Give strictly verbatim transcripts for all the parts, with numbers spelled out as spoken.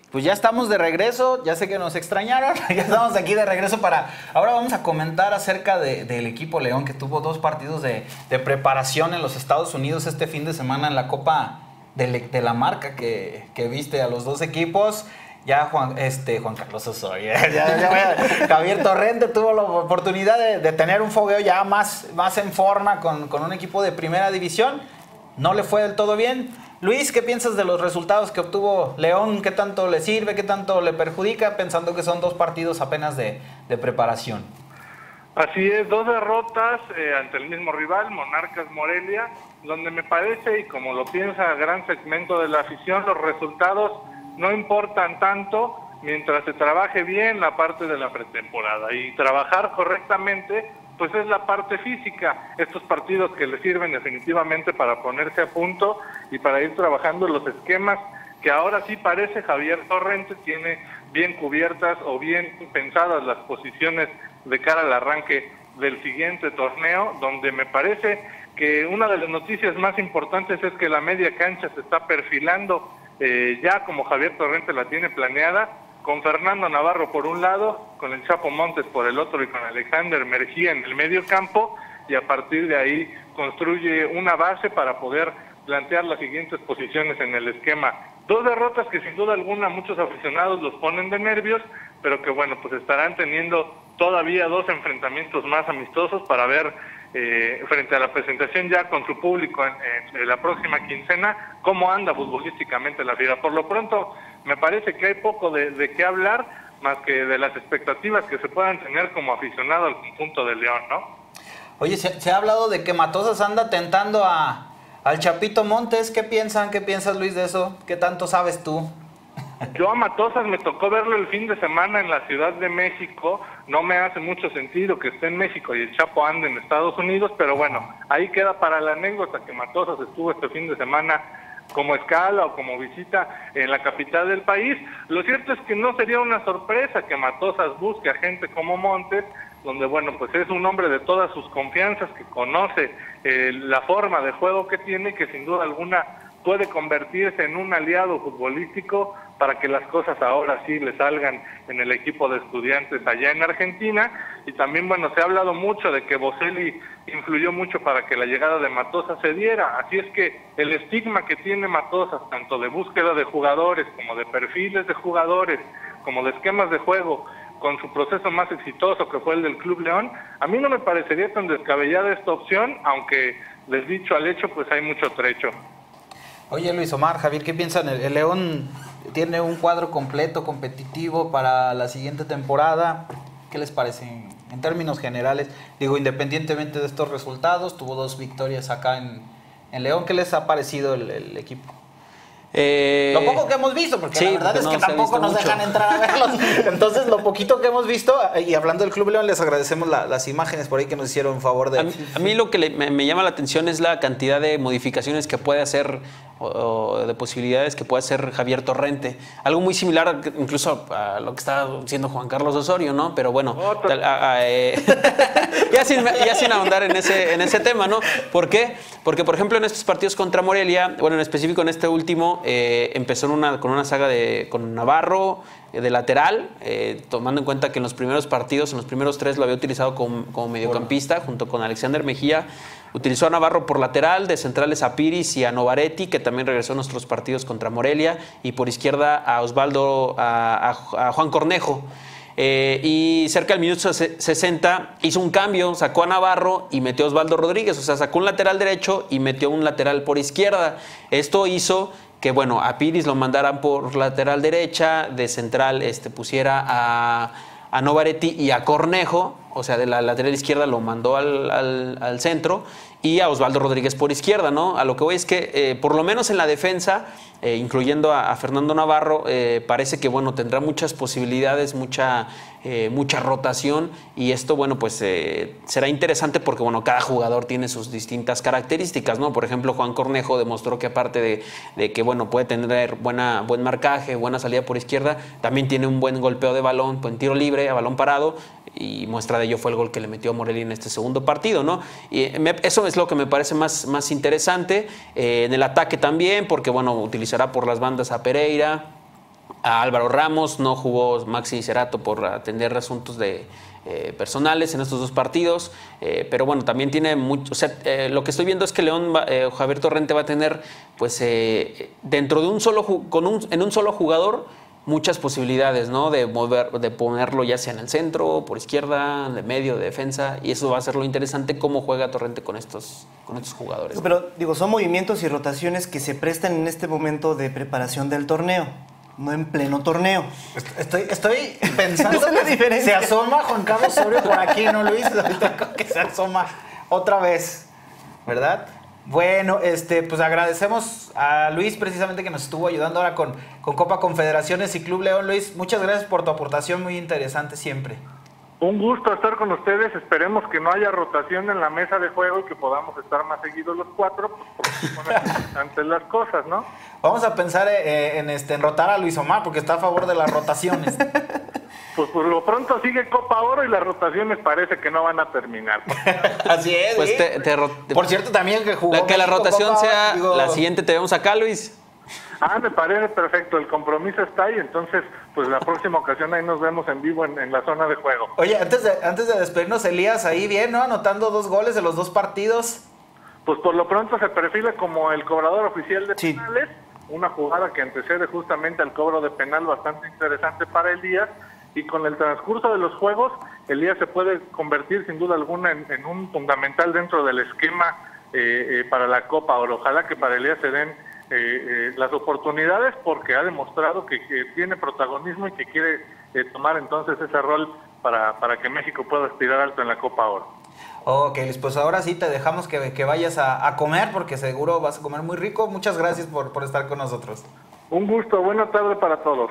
Pues ya estamos de regreso, ya sé que nos extrañaron, ya estamos aquí de regreso para... Ahora vamos a comentar acerca de, del equipo León, que tuvo dos partidos de, de preparación en los Estados Unidos este fin de semana en la Copa de, de la Marca, que, que viste a los dos equipos. Ya Juan, este, Juan Carlos Osorio, ya, ya, Javier Torrente tuvo la oportunidad de, de tener un fogueo ya más, más en forma con, con un equipo de primera división. No le fue del todo bien. Luis, ¿qué piensas de los resultados que obtuvo León? ¿Qué tanto le sirve? ¿Qué tanto le perjudica? Pensando que son dos partidos apenas de, de preparación. Así es, dos derrotas eh, ante el mismo rival, Monarcas Morelia, donde me parece, y como lo piensa gran segmento de la afición, los resultados no importan tanto mientras se trabaje bien la parte de la pretemporada. Y trabajar correctamente, pues es la parte física, estos partidos que le sirven definitivamente para ponerse a punto y para ir trabajando los esquemas que ahora sí parece Javier Torrente tiene bien cubiertas o bien pensadas las posiciones de cara al arranque del siguiente torneo, donde me parece que una de las noticias más importantes es que la media cancha se está perfilando eh, ya como Javier Torrente la tiene planeada, con Fernando Navarro por un lado, con el Chapo Montes por el otro y con Alexander Mejía en el medio campo, y a partir de ahí construye una base para poder plantear las siguientes posiciones en el esquema. Dos derrotas que sin duda alguna muchos aficionados los ponen de nervios, pero que bueno, pues estarán teniendo todavía dos enfrentamientos más amistosos para ver eh, frente a la presentación ya con su público en, en la próxima quincena cómo anda futbolísticamente la Fiera. Por lo pronto me parece que hay poco de, de qué hablar más que de las expectativas que se puedan tener como aficionado al conjunto de León, ¿no? Oye, se, se ha hablado de que Matosas anda tentando a al Chapito Montes. ¿Qué piensan? ¿Qué piensas, Luis, de eso? ¿Qué tanto sabes tú? Yo a Matosas me tocó verlo el fin de semana en la Ciudad de México. No me hace mucho sentido que esté en México y el Chapo ande en Estados Unidos, pero bueno, ahí queda para la anécdota que Matosas estuvo este fin de semana como escala o como visita en la capital del país. Lo cierto es que no sería una sorpresa que Matosas busque a gente como Montes, donde bueno, pues es un hombre de todas sus confianzas, que conoce eh, la forma de juego que tiene, que sin duda alguna puede convertirse en un aliado futbolístico para que las cosas ahora sí le salgan en el equipo de Estudiantes allá en Argentina. Y también, bueno, se ha hablado mucho de que Boselli influyó mucho para que la llegada de Matosas se diera. Así es que el estigma que tiene Matosas, tanto de búsqueda de jugadores, como de perfiles de jugadores, como de esquemas de juego, con su proceso más exitoso que fue el del Club León, a mí no me parecería tan descabellada esta opción, aunque les dicho al hecho, pues hay mucho trecho. Oye, Luis Omar, Javier, ¿qué piensan? El, el León tiene un cuadro completo, competitivo para la siguiente temporada. ¿Qué les parece en, en términos generales? Digo, independientemente de estos resultados, tuvo dos victorias acá en, en León. ¿Qué les ha parecido el, el equipo? Eh, lo poco que hemos visto, porque sí, la verdad es no que tampoco nos mucho. dejan entrar a verlos. Entonces, lo poquito que hemos visto, y hablando del Club León, les agradecemos la, las imágenes por ahí que nos hicieron favor de... A mí, a mí lo que le, me, me llama la atención es la cantidad de modificaciones que puede hacer, o, o de posibilidades que puede hacer Javier Torrente. Algo muy similar incluso a lo que está haciendo Juan Carlos Osorio, ¿no? Pero bueno, tal, a, a, eh, ya, sin, ya sin ahondar en ese, en ese tema, ¿no? ¿Por qué? Porque, por ejemplo, en estos partidos contra Morelia, bueno, en específico en este último, eh, empezó en una, con una saga de, con Navarro eh, de lateral, eh, tomando en cuenta que en los primeros partidos, en los primeros tres lo había utilizado como, como mediocampista, bueno, junto con Alexander Mejía. Utilizó a Navarro por lateral, de centrales a Piris y a Novaretti, que también regresó a nuestros partidos contra Morelia, y por izquierda a Osvaldo, a, a, a Juan Cornejo. Eh, y cerca del minuto sesenta hizo un cambio, sacó a Navarro y metió a Osvaldo Rodríguez, o sea, sacó un lateral derecho y metió un lateral por izquierda. Esto hizo que, bueno, a Piris lo mandaran por lateral derecha, de central este, pusiera a, a Novaretti y a Cornejo, o sea, de la lateral izquierda lo mandó al, al, al centro, y a Osvaldo Rodríguez por izquierda, ¿no? A lo que voy es que, eh, por lo menos en la defensa, eh, incluyendo a, a Fernando Navarro, eh, parece que, bueno, tendrá muchas posibilidades, mucha, eh, mucha rotación, y esto, bueno, pues eh, será interesante porque, bueno, cada jugador tiene sus distintas características, ¿no? Por ejemplo, Juan Cornejo demostró que aparte de, de que, bueno, puede tener buena, buen marcaje, buena salida por izquierda, también tiene un buen golpeo de balón, buen tiro libre, a balón parado, y muestra de ello fue el gol que le metió a Morelia en este segundo partido, ¿no? Y me, eso es lo que me parece más, más interesante. Eh, en el ataque también, porque, bueno, utilizará por las bandas a Pereira, a Álvaro Ramos, no jugó Maxi Cerato por atender asuntos de eh, personales en estos dos partidos, eh, pero bueno, también tiene mucho, o sea, eh, lo que estoy viendo es que León, va, eh, Javier Torrente va a tener, pues, eh, dentro de un solo, con un, en un solo jugador, muchas posibilidades, ¿no? De mover, de ponerlo ya sea en el centro, por izquierda, de medio, de defensa, y eso va a ser lo interesante, cómo juega Torrente con estos, con estos jugadores. Pero, digo, son movimientos y rotaciones que se prestan en este momento de preparación del torneo, no en pleno torneo. Estoy, estoy pensando Esa es la que diferencia. se asoma Juan Carlos Osorio por aquí, ¿no, Luis? Ahorita creo que se asoma otra vez, ¿verdad? Bueno, este, pues agradecemos a Luis precisamente que nos estuvo ayudando ahora con, con Copa Confederaciones y Club León. Luis, muchas gracias por tu aportación, muy interesante siempre. Un gusto estar con ustedes, esperemos que no haya rotación en la mesa de juego y que podamos estar más seguidos los cuatro, pues, porque son interesantes las cosas, ¿no? Vamos a pensar eh, en, este, en rotar a Luis Omar, porque está a favor de las rotaciones. Pues por lo pronto sigue Copa Oro y las rotaciones parece que no van a terminar. Así es, Pues ¿sí? te, te, Por cierto, también que jugó la, que la México rotación Copa, sea digo, la siguiente, te vemos acá, Luis. Ah, me parece perfecto, el compromiso está ahí, entonces pues la próxima ocasión ahí nos vemos en vivo en, en la zona de juego. Oye, antes de, antes de despedirnos, Elías, ahí bien, ¿no? Anotando dos goles de los dos partidos. Pues por lo pronto se perfila como el cobrador oficial de Sí. penales, una jugada que antecede justamente al cobro de penal bastante interesante para Elías, y con el transcurso de los juegos, Elías se puede convertir sin duda alguna en, en un fundamental dentro del esquema eh, eh, para la Copa Oro. Ojalá que para Elías se den eh, eh, las oportunidades, porque ha demostrado que, que tiene protagonismo y que quiere eh, tomar entonces ese rol para, para que México pueda aspirar alto en la Copa Oro. Ok, Luis, pues ahora sí te dejamos que, que vayas a, a comer, porque seguro vas a comer muy rico. Muchas gracias por, por estar con nosotros. Un gusto, buena tarde para todos.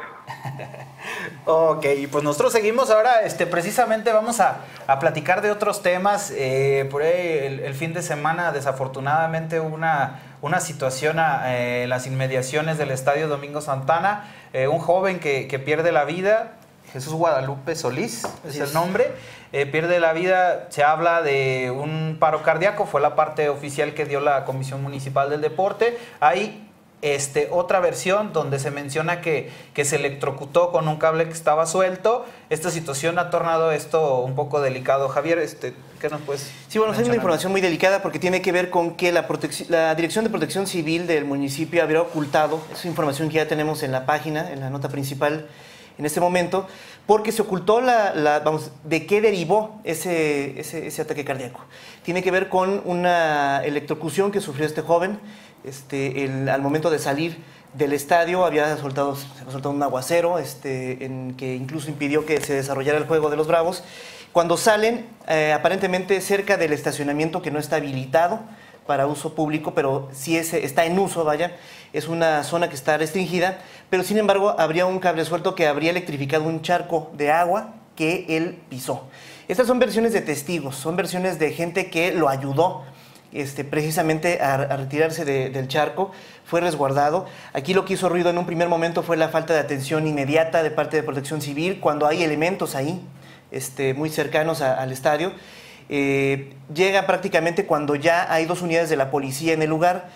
Ok, pues nosotros seguimos ahora, este, precisamente vamos a, a platicar de otros temas. Eh, por ahí el, el fin de semana, desafortunadamente, hubo una, una situación a, eh, en las inmediaciones del Estadio Domingo Santana. Eh, un joven que, que pierde la vida, Jesús Guadalupe Solís, es Así el es. nombre. Eh, pierde la vida, se habla de un paro cardíaco, fue la parte oficial que dio la Comisión Municipal del Deporte. Hay este, otra versión donde se menciona que, que se electrocutó con un cable que estaba suelto. Esta situación ha tornado esto un poco delicado. Javier, este, ¿qué nos puedes Sí, bueno, es una mencionar? información muy delicada porque tiene que ver con que la, protec- la Dirección de Protección Civil del municipio habría ocultado, es información que ya tenemos en la página, en la nota principal en este momento, porque se ocultó la, la- vamos, de qué derivó ese, ese, ese ataque cardíaco. Tiene que ver con una electrocución que sufrió este joven. Este, el- al momento de salir del estadio había soltado, se había soltado un aguacero este, en que incluso impidió que se desarrollara el juego de los Bravos. Cuando salen, eh, aparentemente cerca del estacionamiento que no está habilitado para uso público, pero sí es, está en uso, vaya, es una zona que está restringida, pero sin embargo habría un cable suelto que habría electrificado un charco de agua que él pisó. Estas son versiones de testigos, son versiones de gente que lo ayudó Este, precisamente a, a retirarse de, del charco, fue resguardado. Aquí lo que hizo ruido en un primer momento fue la falta de atención inmediata de parte de Protección Civil, cuando hay elementos ahí, este, muy cercanos a, al estadio. Eh, llega prácticamente cuando ya hay dos unidades de la policía en el lugar.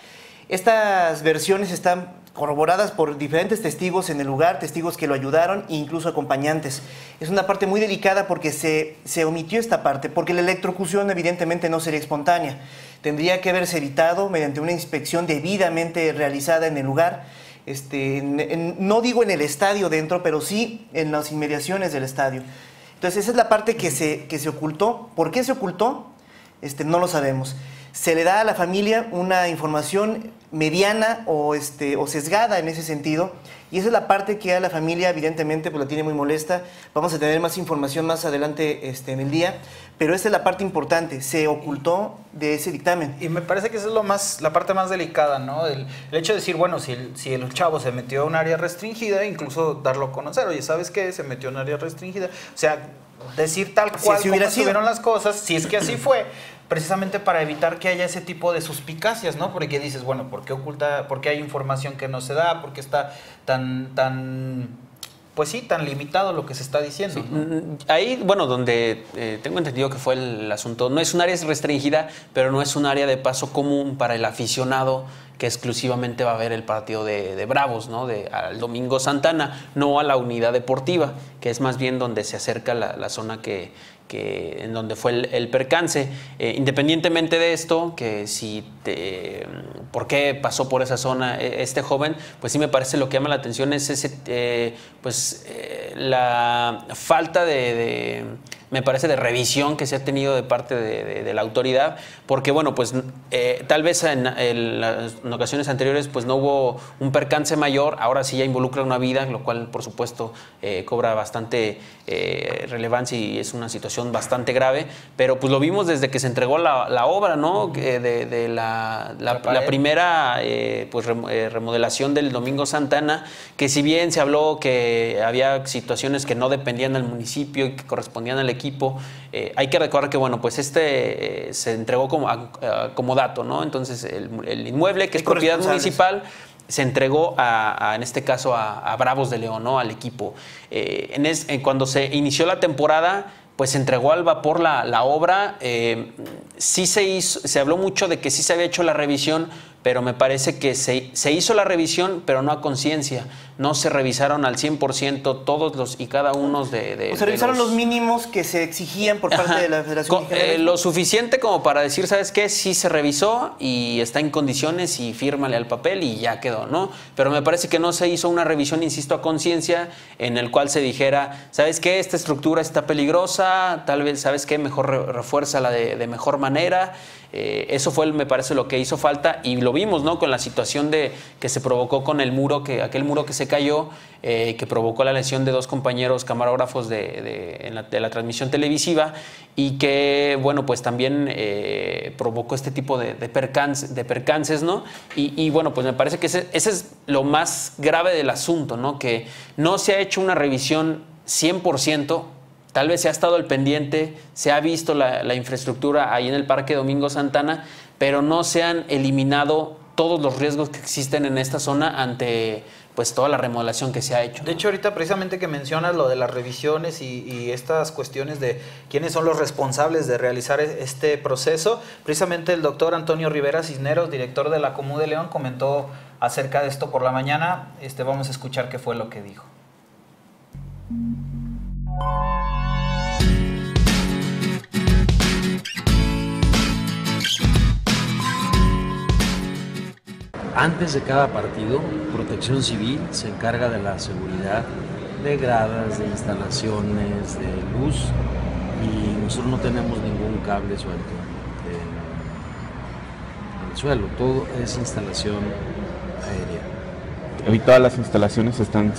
Estas versiones están corroboradas por diferentes testigos en el lugar, testigos que lo ayudaron e incluso acompañantes. Es una parte muy delicada porque se, se omitió esta parte, porque la electrocución evidentemente no sería espontánea. Tendría que haberse evitado mediante una inspección debidamente realizada en el lugar, este, en, en, no digo en el estadio dentro, pero sí en las inmediaciones del estadio. Entonces esa es la parte que se, que se ocultó. ¿Por qué se ocultó? Este, no lo sabemos. Se le da a la familia una información mediana o, este, o sesgada en ese sentido, y esa es la parte que a la familia evidentemente pues, la tiene muy molesta. Vamos a tener más información más adelante este, en el día, pero esta es la parte importante, se ocultó de ese dictamen. Y me parece que esa es lo más, la parte más delicada, ¿no? El, el hecho de decir, bueno, si el, si el chavo se metió a un área restringida, incluso darlo a conocer, oye, ¿sabes qué? Se metió a un área restringida. O sea, decir tal cual Si como hubiera sido. estuvieron las cosas, si es que así fue, precisamente para evitar que haya ese tipo de suspicacias, ¿no? Porque dices, bueno, ¿por qué oculta, por qué hay información que no se da? ¿Por qué está tan, tan, pues sí, tan limitado lo que se está diciendo? Sí. ¿No? Ahí, bueno, donde eh, tengo entendido que fue el asunto, no es un área restringida, pero no es un área de paso común para el aficionado que exclusivamente va a ver el partido de, de Bravos, ¿no? De, al Domingo Santana, no a la unidad deportiva, que es más bien donde se acerca la, la zona que, que en donde fue el, el percance. Eh, independientemente de esto, que si te, por qué pasó por esa zona este joven, pues sí me parece lo que llama la atención es ese, eh, pues eh, la falta de, de me parece, de revisión que se ha tenido de parte de, de, de la autoridad, porque bueno, pues eh, tal vez en, en, en ocasiones anteriores pues no hubo un percance mayor, ahora sí ya involucra una vida, lo cual por supuesto eh, cobra bastante eh, relevancia y es una situación bastante grave, pero pues lo vimos desde que se entregó la, la obra, ¿no? De, de la, la, la primera eh, pues remodelación del Domingo Santana, que si bien se habló que había situaciones que no dependían del municipio y que correspondían al equipo, eh, hay que recordar que bueno, pues este eh, se entregó como, a, a, como dato, ¿no? Entonces el, el inmueble, que es propiedad municipal, se entregó a, a, en este caso a, a Bravos de León, ¿no? Al equipo. Eh, en es, en cuando se inició la temporada, pues se entregó al vapor la, la obra. Eh, sí se hizo, se habló mucho de que sí se había hecho la revisión, pero me parece que se, se hizo la revisión, pero no a conciencia. No se revisaron al cien por ciento todos los y cada uno de, de... O se revisaron los... los mínimos que se exigían por parte Ajá. de la Federación Con, eh, Lo suficiente como para decir, ¿sabes qué? Sí se revisó y está en condiciones y fírmale al papel y ya quedó, ¿no? Pero me parece que no se hizo una revisión, insisto, a conciencia, en el cual se dijera, ¿sabes qué? Esta estructura está peligrosa, tal vez, ¿sabes qué? Mejor re refuérzala de, de mejor manera. Eh, eso fue, me parece, lo que hizo falta y lo vimos, ¿no? Con la situación de que se provocó con el muro, que aquel muro que se cayó, eh, que provocó la lesión de dos compañeros camarógrafos de, de, en la, de la transmisión televisiva y que, bueno, pues también eh, provocó este tipo de, de, percance, de percances, ¿no? Y, y bueno, pues me parece que ese, ese es lo más grave del asunto, ¿no? Que no se ha hecho una revisión cien por ciento. Tal vez se ha estado al pendiente, se ha visto la, la infraestructura ahí en el Parque Domingo Santana, pero no se han eliminado todos los riesgos que existen en esta zona ante pues toda la remodelación que se ha hecho, ¿no? De hecho, ahorita precisamente que mencionas lo de las revisiones y, y estas cuestiones de quiénes son los responsables de realizar este proceso, precisamente el doctor Antonio Rivera Cisneros, director de la Comú de León, comentó acerca de esto por la mañana. Este, vamos a escuchar qué fue lo que dijo. Antes de cada partido, Protección Civil se encarga de la seguridad de gradas, de instalaciones, de luz, y nosotros no tenemos ningún cable suelto en el suelo, todo es instalación aérea. Y todas las instalaciones están...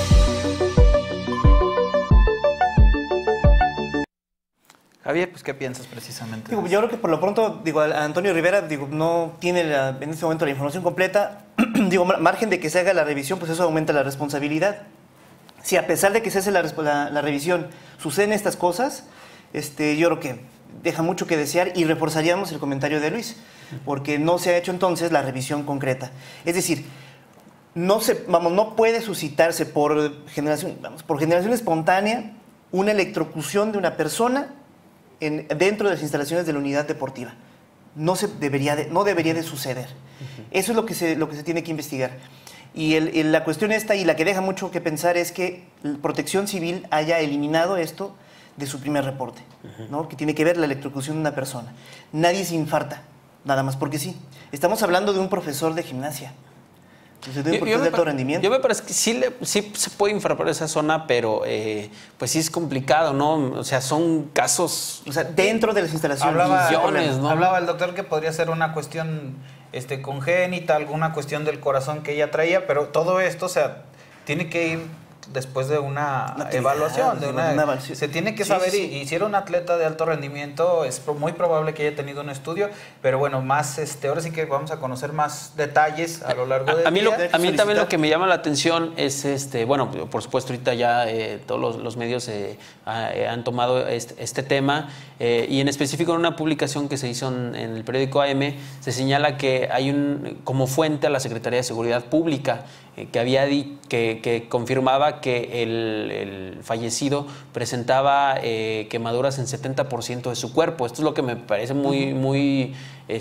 Javier, pues, ¿qué piensas precisamente? Digo, yo creo que por lo pronto, digo, Antonio Rivera, digo, no tiene la, en este momento la información completa. Digo, margen de que se haga la revisión, pues eso aumenta la responsabilidad. Si a pesar de que se hace la, la, la revisión, suceden estas cosas, este, yo creo que deja mucho que desear y reforzaríamos el comentario de Luis, porque no se ha hecho entonces la revisión concreta. Es decir, no, se, vamos, no puede suscitarse por generación, vamos, por generación espontánea una electrocución de una persona En, dentro de las instalaciones de la unidad deportiva. No, se debería, de, no debería de suceder. Uh-huh. Eso es lo que se, lo que se tiene que investigar. Y el, el, la cuestión esta, y la que deja mucho que pensar, es que Protección Civil haya eliminado esto de su primer reporte, uh-huh. ¿no? Que tiene que ver la electrocución de una persona. Nadie se infarta, nada más porque sí. Estamos hablando de un profesor de gimnasia. Yo, yo, me, alto rendimiento. yo me parece que sí, le, sí se puede infartar esa zona, pero eh, pues sí es complicado, ¿no? O sea, son casos... O sea, dentro de las instalaciones. Hablaba, millones, ¿no? Hablaba el doctor que podría ser una cuestión este, congénita, alguna cuestión del corazón que ella traía, pero todo esto, o sea, tiene que ir después de una, una evaluación. De una, una se tiene que saber, sí, sí, sí. Y, y si era un atleta de alto rendimiento, es muy probable que haya tenido un estudio, pero bueno, más, este, ahora sí que vamos a conocer más detalles a lo largo del a, a mí día. Lo, a mí también lo que me llama la atención es, este, bueno, por supuesto ahorita ya eh, todos los, los medios eh, eh, han tomado este, este tema, eh, y en específico en una publicación que se hizo en, en el periódico A M, se señala que hay un, como fuente a la Secretaría de Seguridad Pública, eh, que había di, que, que confirmaba que el, el fallecido presentaba eh, quemaduras en setenta por ciento de su cuerpo. Esto es lo que me parece muy, muy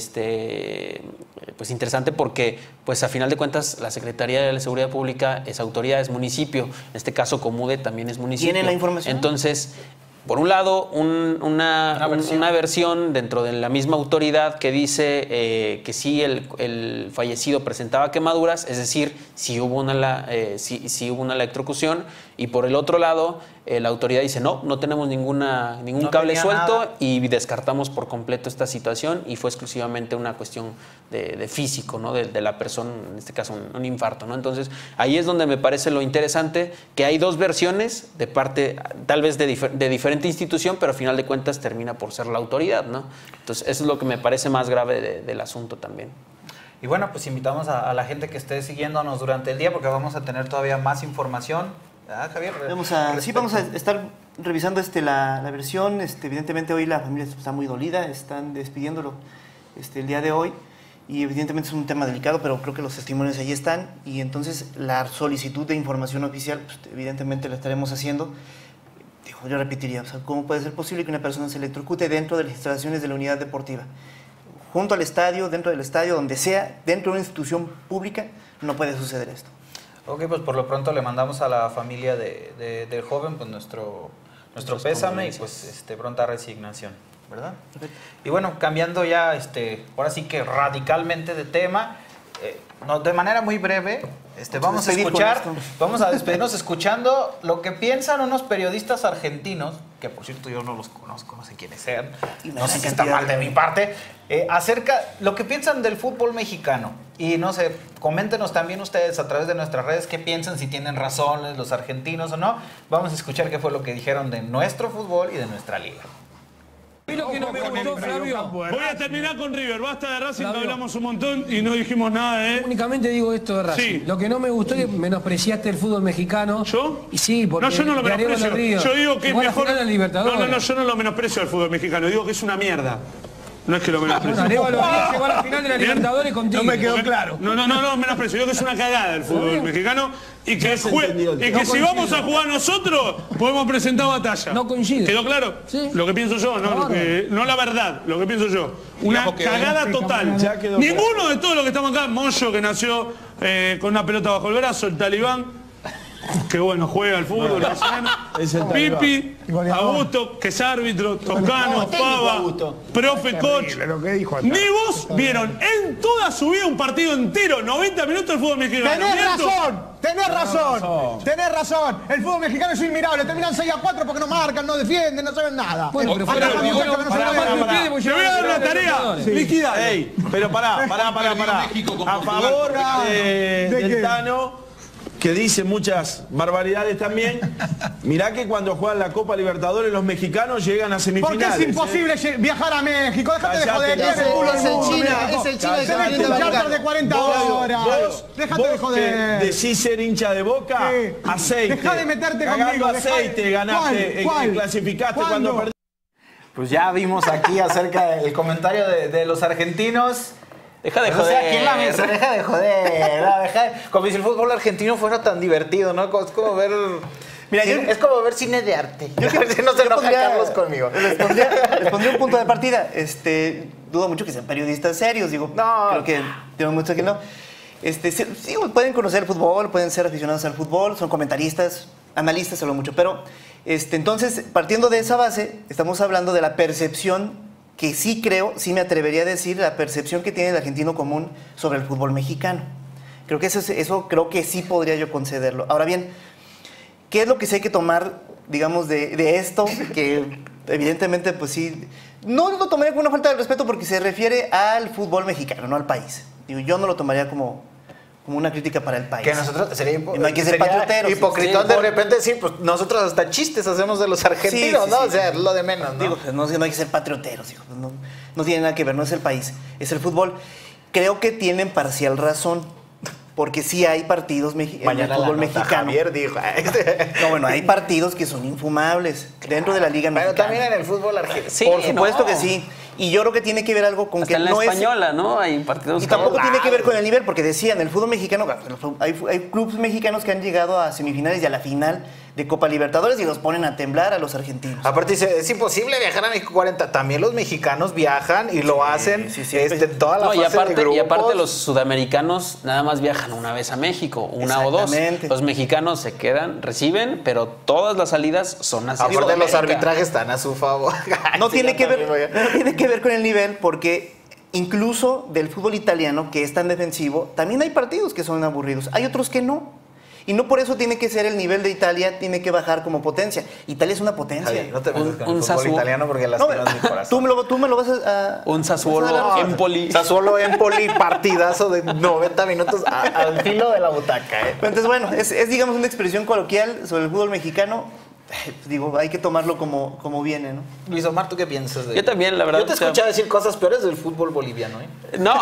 este, pues interesante, porque pues a final de cuentas la Secretaría de la Seguridad Pública es autoridad, es municipio, en este caso Comude también es municipio. ¿Tiene la información? Entonces, por un lado, un, una, una, versión. una versión dentro de la misma autoridad que dice eh, que sí el, el fallecido presentaba quemaduras, es decir, si hubo una, eh, si, si hubo una electrocución, y por el otro lado, eh, la autoridad dice no, no tenemos ninguna, ningún no cable suelto nada. Y descartamos por completo esta situación, y fue exclusivamente una cuestión de, de físico, ¿no? de, de la persona, en este caso un, un infarto, ¿no? Entonces, ahí es donde me parece lo interesante, que hay dos versiones de parte, tal vez de, difer de diferente institución, pero a final de cuentas termina por ser la autoridad, ¿no? Entonces, eso es lo que me parece más grave de, del asunto también. Y bueno, pues invitamos a, a la gente que esté siguiéndonos durante el día, porque vamos a tener todavía más información. Ah, Javier. Vamos a, sí, vamos a estar revisando este, la, la versión. Este, evidentemente hoy la familia está muy dolida, están despidiéndolo este, el día de hoy, y evidentemente es un tema delicado, pero creo que los testimonios ahí están, y entonces la solicitud de información oficial, pues, evidentemente la estaremos haciendo. Digo, yo repetiría, o sea, ¿cómo puede ser posible que una persona se electrocute dentro de las instalaciones de la unidad deportiva? Junto al estadio, dentro del estadio, donde sea, dentro de una institución pública, no puede suceder esto. Ok, pues por lo pronto le mandamos a la familia de, de, del joven pues nuestro, nuestro pésame y pues este, pronta resignación, ¿verdad? Perfecto. Y bueno, cambiando ya, este, ahora sí que radicalmente de tema, eh, no, de manera muy breve, este, vamos a escuchar, vamos a despedirnos escuchando lo que piensan unos periodistas argentinos, que por cierto yo no los conozco, no sé quiénes sean, no sé si está mal de mi parte, eh, acerca lo que piensan del fútbol mexicano. Y no sé, coméntenos también ustedes a través de nuestras redes qué piensan, si tienen razones los argentinos o no. Vamos a escuchar qué fue lo que dijeron de nuestro fútbol y de nuestra liga. Lo que no me gustó, Flavio. Voy a terminar con River. Basta de Racing, que hablamos un montón y no dijimos nada de... Únicamente digo esto de Racing. Sí. Lo que no me gustó es que menospreciaste el fútbol mexicano. ¿Yo? Y sí, porque no, yo no lo menosprecio. Yo digo que es mejor... No, no, no, yo no lo menosprecio al fútbol mexicano. Digo que es una mierda. No es que lo menosprecio. Arevalo llegó a la final de la Libertadores contigo. No me quedó claro. No, no, no, no, menosprecio. Digo que es una cagada el fútbol mexicano y que, y que no si vamos a jugar nosotros, podemos presentar batalla. No coincide. ¿Quedó claro? Sí. Lo que pienso yo, no, lo que, no la verdad, lo que pienso yo. Una cagada total. Ninguno de todos los que estamos acá, Moyo, que nació eh, con una pelota bajo el brazo, el talibán, que bueno, juega al fútbol, no, Pipi, Augusto, que es árbitro, Toscano, Pava, profe, coach. Ni vos vieron en toda su vida un partido entero, noventa minutos del fútbol mexicano. Tenés razón, tenés razón, tenés razón. El fútbol mexicano es inmirable, terminan seis a cuatro porque no marcan, no defienden, no saben nada. Bueno, pero fuera, Te voy a dar una tarea, liquidar. Pero pará, pará, pará, pará. A favor de, del Tano, que dice muchas barbaridades también. Mirá que cuando juegan la Copa Libertadores los mexicanos llegan a semifinales. Porque es imposible eh. viajar a México. Déjate de joder. Es el, culo es el China, es el China. Tenés un charter de cuarenta horas. Vos, Déjate vos de joder. Que decís ser hincha de Boca, sí. Aceite. Dejá de meterte Cagando conmigo. aceite, ganaste, ¿Cuál? ¿Cuál? Clasificaste ¿Cuándo? cuando perdiste. Pues ya vimos aquí acerca del comentario de, de los argentinos. Deja de Pues, joder. O sea, aquí en la mesa, deja de joder. No, deja de, como si el fútbol argentino fuera tan divertido, ¿no? Es como ver... Mira, yo, es como ver cine de arte. Yo creo que no se enoja Carlos conmigo. Les pondría, les pondría un punto de partida. Este, dudo mucho que sean periodistas serios. Digo, no. Creo que tengo mucho que no. Este, sí, sí, pueden conocer el fútbol, pueden ser aficionados al fútbol, son comentaristas, analistas, hablo mucho. Pero, este, entonces, partiendo de esa base, estamos hablando de la percepción que sí creo, sí me atrevería a decir, la percepción que tiene el argentino común sobre el fútbol mexicano. Creo que eso, eso creo que sí podría yo concederlo. Ahora bien, ¿qué es lo que sí hay que tomar, digamos, de, de esto? Que evidentemente, pues sí, no lo tomaría como una falta de respeto porque se refiere al fútbol mexicano, no al país. Digo, yo no lo tomaría como... como una crítica para el país. Que nosotros sería, hipo no hay que ser patrioteros. Hipocritón sí, de repente decir, pues nosotros hasta chistes hacemos de los argentinos, sí, sí, ¿no? Sí, o sea, sí. Lo de menos, ¿no? Digo, no, no hay que ser patrioteros, hijo. No, no tiene nada que ver, no es el país, es el fútbol. Creo que tienen parcial razón, porque sí hay partidos en el fútbol mexicano. Javier dijo. No, bueno, hay partidos que son infumables, dentro de la Liga Pero Mexicana. también en el fútbol argentino. Sí, Por supuesto no. que sí. Y yo creo que tiene que ver algo con Hasta que en la no española, es... ¿no? Hay partidos Y tampoco que- tiene que ver con el nivel, porque decían, el fútbol mexicano, hay, hay clubes mexicanos que han llegado a semifinales y a la final de Copa Libertadores y los ponen a temblar a los argentinos. Aparte dice, es imposible viajar a México cuarenta. También los mexicanos viajan y lo hacen sí, sí. este, en toda la No, fase y aparte, de grupos. y aparte los sudamericanos nada más viajan una vez a México, una o dos. Exactamente. Los mexicanos se quedan, reciben, pero todas las salidas son hacia Aparte los Sudamérica. arbitrajes están a su favor. No Sí, tiene yo que ver, también voy a- no tiene que ver con el nivel, porque incluso del fútbol italiano, que es tan defensivo, también hay partidos que son aburridos. Hay otros que no. Y no por eso tiene que ser el nivel de Italia, tiene que bajar como potencia. Italia es una potencia. Ay, no te metas Un- con un el fútbol Sassuolo. italiano porque No, lastimas mi corazón. tú, me lo, tú me lo vas a... a- Un vas a dar Sassuolo, razón. Empoli. Sassuolo Empoli, partidazo de noventa minutos a- al filo de la butaca. ¿eh? Entonces, bueno, es, es, digamos una expresión coloquial sobre el fútbol mexicano. Digo, hay que tomarlo como, como viene, ¿no? Luis Omar, ¿tú qué piensas de Yo también, la verdad, Yo te o sea- escuché decir cosas peores del fútbol boliviano, ¿eh? No.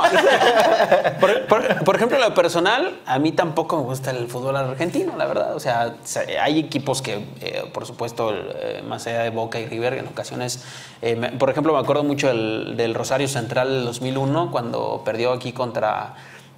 por, por- por ejemplo, en lo personal, a mí tampoco me gusta el fútbol argentino, la verdad. O sea, se- hay equipos que, eh, por supuesto, el, eh, más allá de Boca y River, en ocasiones, eh, me- por ejemplo, me acuerdo mucho del, del Rosario Central del dos mil uno, cuando perdió aquí contra...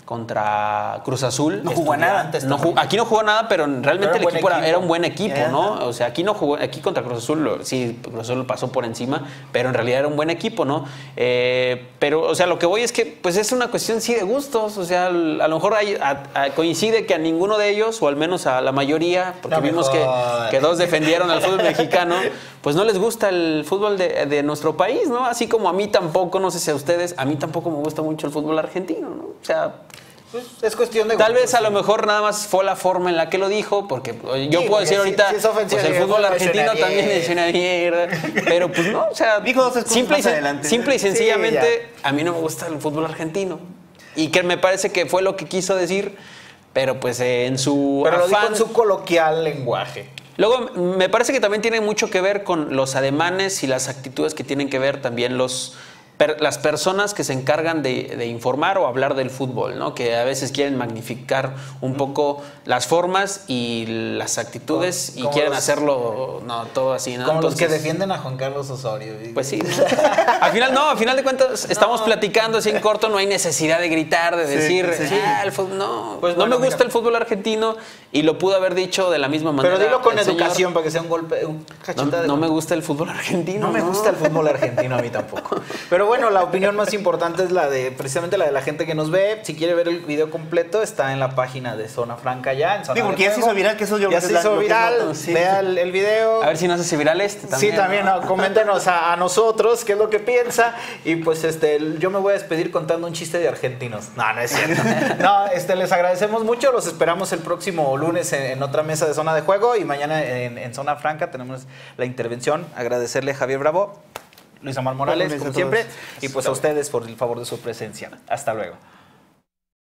contra Cruz Azul. No jugó nada. Antes, no jugó- aquí no jugó nada, pero realmente Pero era el buen equipo, era, equipo. era un buen equipo, Ajá. ¿no? O sea, aquí no jugó, aquí contra Cruz Azul, lo- sí, Cruz Azul pasó por encima, pero en realidad era un buen equipo, ¿no? Eh, pero, o sea, lo que voy es que, pues es una cuestión, sí, de gustos, o sea, al- a lo mejor hay, a- a- coincide que a ninguno de ellos, o al menos a la mayoría, porque No, vimos que, mejor. que dos defendieron al fútbol mexicano, pues no les gusta el fútbol de, de nuestro país, ¿no? Así como a mí tampoco, no sé si a ustedes, a mí tampoco me gusta mucho el fútbol argentino, ¿no? O sea... Pues es cuestión de Tal gustos. vez a lo mejor nada más fue la forma en la que lo dijo, porque eh, yo Sí, puedo porque decir sí- ahorita, sí es ofensivo, pues el digo, fútbol no, argentino es una también mierda. es una mierda, pero pues no, o sea, Dijo dos excusas simple, y, más sen- adelante. simple y Sí, sencillamente a mí no me gusta el fútbol argentino, y que me parece que fue lo que quiso decir, pero pues eh, en su Pero lo dijo afán... en su coloquial lenguaje. Luego, me parece que también tiene mucho que ver con los ademanes y las actitudes que tienen que ver también los, per- las personas que se encargan de, de informar o hablar del fútbol, ¿no? Que a veces quieren magnificar un poco las formas y las actitudes Como- y como quieren los- hacerlo, no, todo así, ¿no? Como los que Entonces, defienden a Juan Carlos Osorio. pues sí. Al final, no, al final de cuentas, estamos platicando así en corto, no hay necesidad de gritar, de decir, sí, sí. "Ah, el fútbol", no, Pues no bueno, me gusta mira. el fútbol argentino y lo pudo haber dicho de la misma manera. Pero dilo con el señor. educación para que sea un golpe, un No, cachetada de no me golpe. gusta el fútbol argentino. No me gusta el fútbol argentino, a mí tampoco. Pero bueno, la opinión más importante es la de, precisamente la de la gente que nos ve. Si quiere ver el video completo, está en la página de Zona Franca ya, en Zona Digo, de porque ya se Juego. hizo viral, que eso yo Ya creo que se es la- hizo lo que es viral, lo- sí. vea el, el video. A ver si no se hace viral este también. Sí, también, no, coméntenos a, a nosotros qué es lo que piensa. Y pues este, yo me voy a despedir contando un chiste de argentinos. No, no es cierto. No, este, les agradecemos mucho. Los esperamos el próximo lunes en, en otra mesa de Zona de Juego. Y mañana en, en Zona Franca tenemos la intervención. Agradecerle a Javier Bravo, Luis Omar Morales, Buenas como noches a siempre. todos. Y pues a ustedes por el favor de su presencia. Hasta luego.